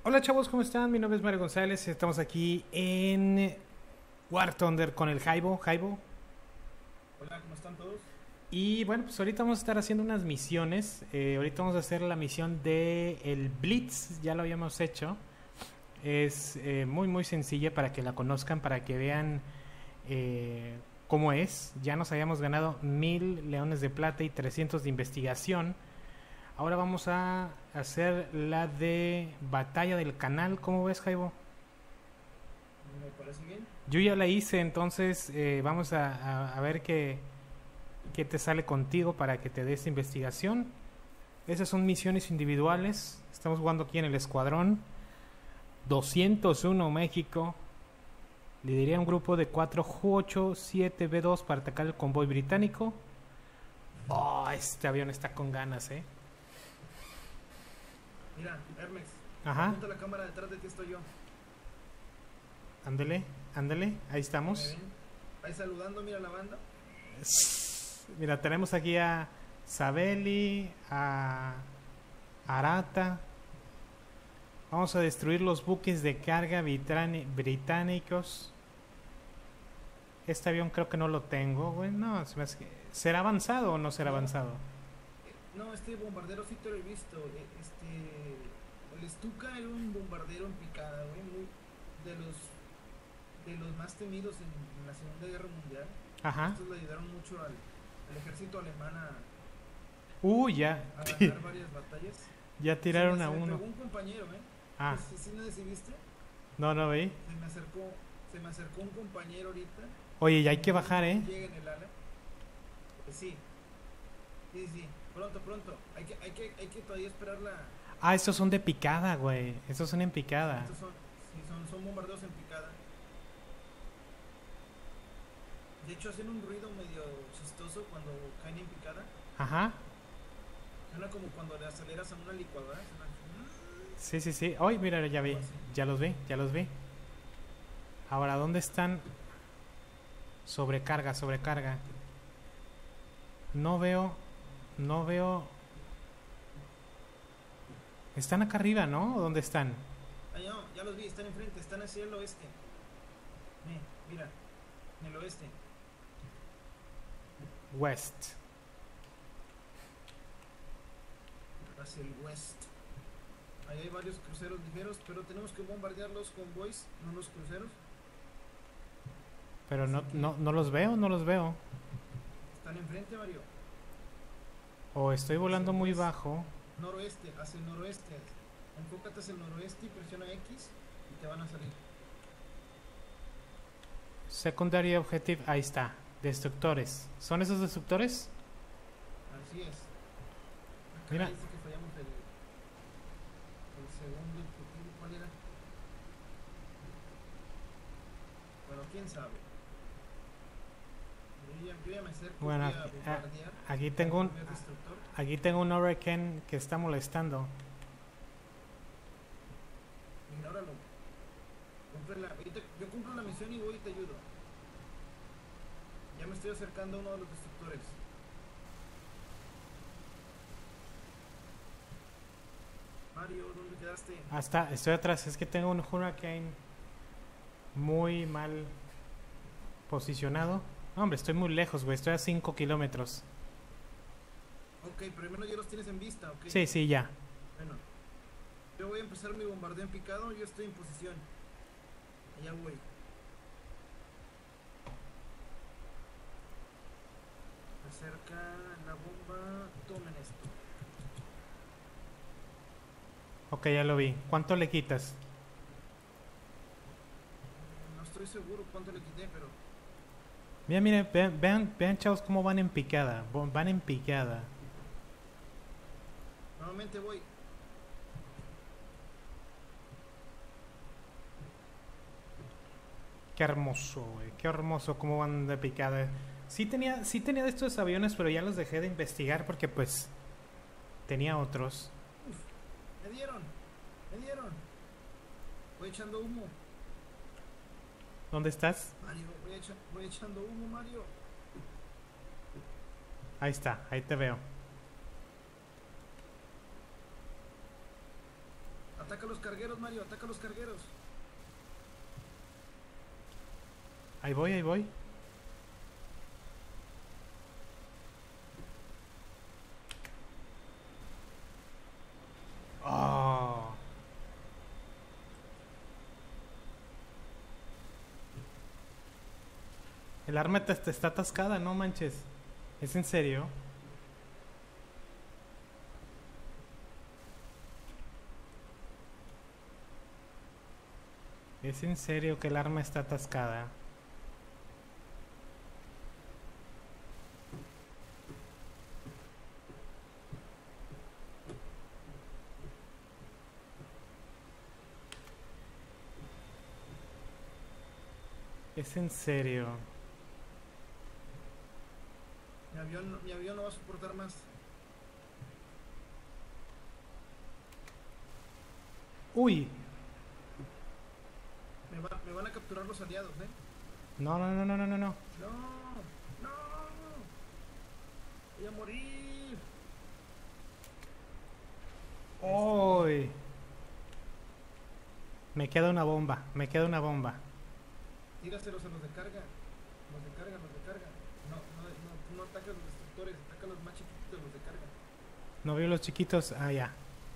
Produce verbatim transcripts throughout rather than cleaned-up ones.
Hola chavos, ¿cómo están? Mi nombre es Mario González. Estamos aquí en War Thunder con el Jaibo. Jaibo. Hola, ¿cómo están todos? Y bueno, pues ahorita vamos a estar haciendo unas misiones. Eh, ahorita vamos a hacer la misión de el Blitz. Ya lo habíamos hecho. Es eh, muy muy sencilla para que la conozcan, para que vean eh, cómo es. Ya nos habíamos ganado mil leones de plata y trescientos de investigación. Ahora vamos a hacer la de batalla del canal. ¿Cómo ves, Jaibo? Me parece bien. Yo ya la hice, entonces eh, vamos a, a- a ver qué, qué te sale contigo para que te des investigación. Esas son misiones individuales. Estamos jugando aquí en el escuadrón doscientos uno México. Lideraría un grupo de cuatro Ju ocho siete B dos para atacar el convoy británico. Oh, este avión está con ganas, ¿eh? Mira, Hermes, Ajá, apunta la cámara detrás de ti estoy yo. ándale, ándale, ahí ¿Sí me estamos. ven? Ahí saludando, mira la banda. Mira, tenemos aquí a Sabeli, a Arata. Vamos a destruir los buques de carga británi- británicos. Este avión creo que no lo tengo, güey. No, se me hace que- ¿será avanzado o no será No, avanzado? eh, no, este bombardero sí te lo he visto. eh, Este, el Stuka era un bombardero en picada, güey, muy de los de los más temidos en, en la Segunda Guerra Mundial. Ajá. Estos le ayudaron mucho al, al ejército alemán a, Uy, ya. a ganar varias batallas. Ya Se me, tiraron a se me uno. entregó un compañero, ¿eh? Ah, Pues, ¿sí, sí no decidiste? no, no veí. Se me acercó, se me acercó un compañero ahorita. Oye, ya hay que No, bajar, ¿eh? no llega en el ala. Pues sí, sí, sí. Pronto, pronto. Hay que, hay que, hay que todavía esperar la. Ah, estos son de picada, güey. Estos son en picada. Estos son, sí, son, son bombardeos en picada. De hecho, hacen un ruido medio chistoso cuando caen en picada. Ajá. Suena como cuando le aceleras a una licuadora. Suena Sí, sí, sí. Hoy, mira, ya algo vi. así. Ya los vi, ya los vi. Ahora, ¿dónde están? Sobrecarga, sobrecarga. No veo, no veo. Están acá arriba, ¿no? ¿O dónde están? Ah, no, ya los vi, están enfrente, están hacia el oeste. Eh, mira, en el oeste. West. Hacia el west. Ahí hay varios cruceros ligeros, pero tenemos que bombardear los convoys, no los cruceros. Pero Así no, que no, no los veo, no los veo. están enfrente, Mario. O estoy Hacia volando el muy west. bajo. Noroeste, hacia el noroeste. Enfócate hacia el noroeste y presiona X y te van a salir. Secondary Objective, ahí está. Destructores. ¿Son esos destructores? Así es. Acá Mira. dice que fallamos el, el segundo objetivo. ¿Cuál era? Bueno, quién sabe. Yo ya, yo ya me acerco, Bueno, voy a aquí, a- bombardear aquí al tengo un, primer destructor. aquí tengo un Hurricane que está molestando. Ignóralo. Cumple la- ahorita- yo cumplo la misión y voy y te ayudo. Ya me estoy acercando a uno de los destructores. Mario, ¿dónde quedaste? Hasta, estoy atrás. Es que tengo un Hurricane muy mal posicionado. No, hombre, estoy muy lejos, güey. Estoy a cinco kilómetros. Ok, primero ya los tienes en vista, ok. Sí, sí, ya. Bueno, yo voy a empezar mi bombardeo en picado, yo estoy en posición. Allá voy. Acerca la bomba, tomen esto. Ok, ya lo vi. ¿Cuánto le quitas? No estoy seguro cuánto le quité, pero Mira, mire, vean, vean, vean, chavos, cómo van en picada. Vo- Van en picada. nuevamente voy. Qué hermoso, güey. Qué hermoso cómo van de picada. Sí tenía, sí tenía de estos aviones, pero ya los dejé de investigar porque pues tenía otros. Me dieron, me dieron. Voy echando humo. ¿Dónde estás? Mario, voy, echa- voy echando humo, Mario. Ahí está, ahí te veo. ataca a los cargueros, Mario, ataca a los cargueros. Ahí voy, ahí voy. Oh. El arma te, te está atascada, no manches. ¿Es en serio? ¿Es en serio que el arma está atascada? ¿Es en serio? Mi avión, mi avión no va a soportar más. ¡Uy! Me, va, me van a capturar los aliados, ¿eh? No, no, no, no, no, no, no. No, no. Voy a morir. ¡Uy! Me queda una bomba, me queda una bomba. Tíraselos a los de carga. Los de carga, los de carga. No, no, no, no atacas a los destructores, ataca a los más chiquitos, los de carga. No veo los chiquitos. Ah, ya.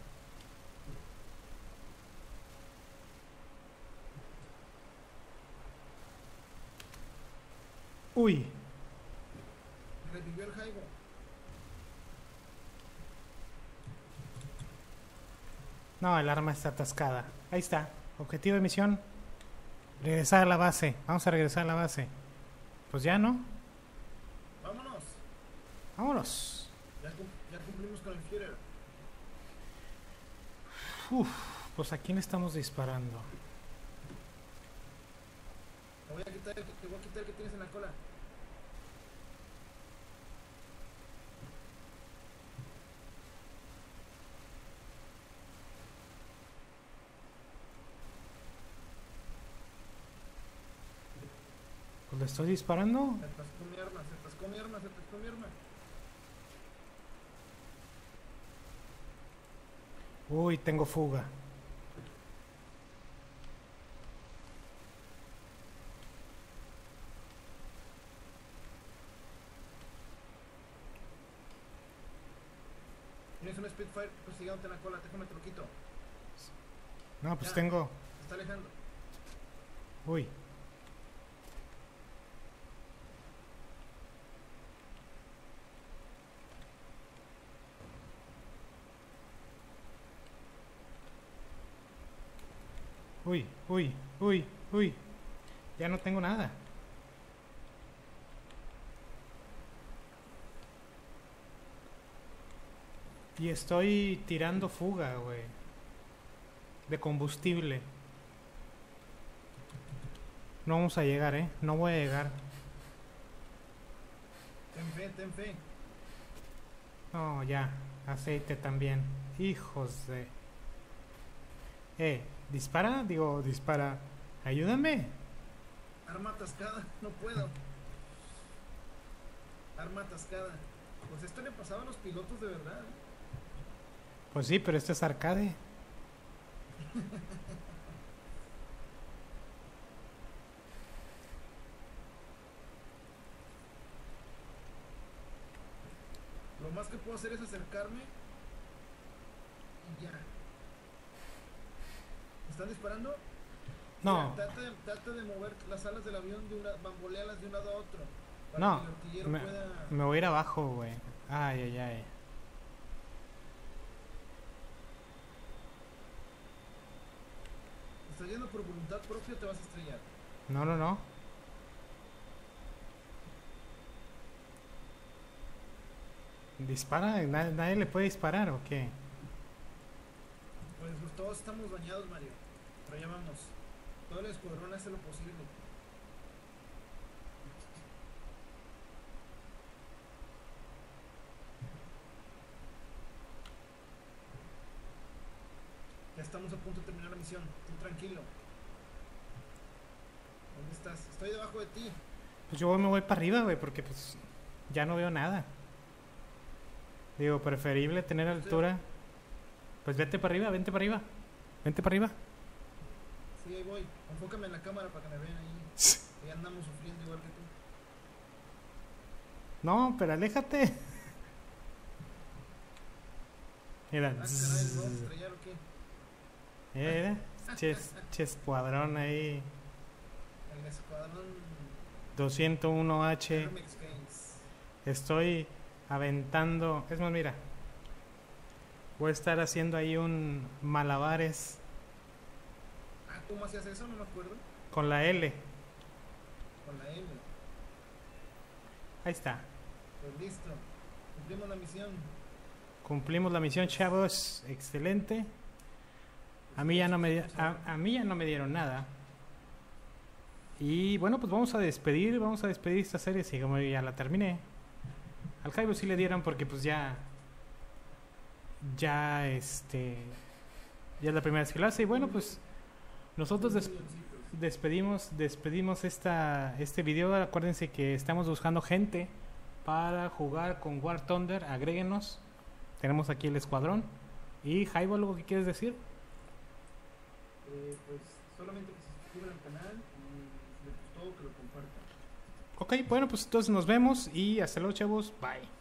¡Uy! Revivió el Jaibo. No, el arma está atascada. Ahí está. Objetivo de misión. Regresar a la base. Vamos a regresar a la base. Pues ya, ¿no? Vámonos. Vámonos. Ya, cum ya cumplimos con el Führer. Uf, pues ¿a quién estamos disparando? Te voy a quitar el, te voy a quitar el que tienes en la cola. Pues le estoy disparando. Se atascó mi arma, se atascó mi arma, se atascó mi arma. Uy, tengo fuga. Tienes un Spitfire persiguiéndote en la cola, déjame te lo quito. No, pues Ya. tengo... Se está alejando. Uy. Uy, uy, uy, uy. Ya no tengo nada. Y estoy tirando fuga, güey. De combustible. No vamos a llegar, ¿eh? No voy a llegar. Ten fe, ten fe. No, ya. Aceite también. Hijos de... Eh, dispara, digo, dispara. Ayúdame. Arma atascada, no puedo. Arma atascada. Pues esto le pasaba a los pilotos de verdad. ¿eh? Pues sí, pero este es arcade. Lo más que puedo hacer es acercarme y ya. ¿Me están disparando? No, Mira, trata, de, trata de mover las alas del avión, de una, bambolealas de un lado a otro. Para no. que el artillero Me, pueda... me voy a ir abajo, güey. Ay, ay, ay. ¿Estás yendo por voluntad propia o te vas a estrellar? No, no, no. ¿Dispara? ¿Nadie, nadie le puede disparar o qué? Pues, pues todos estamos bañados, Mario. Pero ya vamos. Todo el escuadrón hace lo posible. Ya estamos a punto de terminar la misión. Tú tranquilo. ¿Dónde estás? Estoy debajo de ti. Pues yo me voy para arriba, güey, porque pues ya no veo nada. Digo, preferible tener altura. Pues vete para arriba, vente para arriba. Vente para arriba. Sí, ahí voy. Enfócame en la cámara para que me vean ahí. Que andamos sufriendo igual que tú. No, pero aléjate. Mira. Ah, caray, ¿nos vamos a estrellar o qué? Mira. Ches, ches escuadrón ahí. El escuadrón doscientos uno H. Hermex Games. Estoy aventando. Es más, mira. Voy a estar haciendo ahí un malabares Ah, ¿cómo hacías eso? No me acuerdo. con la L. Con la L. Ahí está. Pues listo. Cumplimos la misión. Cumplimos la misión, chavos. Excelente. A mí ya no me, di- a, a mí ya no me dieron nada. Y bueno, pues vamos a despedir, vamos a despedir esta serie, así como ya la terminé. Al Jaibo sí le dieron porque pues ya, ya este, ya es la primera vez que lo hace. Y bueno, pues nosotros des- despedimos, despedimos esta, este video. Acuérdense que estamos buscando gente para jugar con War Thunder. Agréguenos. Tenemos aquí el escuadrón. Y Jaibo, ¿algo que quieres decir? Eh, pues solamente que se suscriban al canal y si les gustó que lo compartan. Ok, bueno, pues entonces nos vemos y hasta luego, chavos. Bye.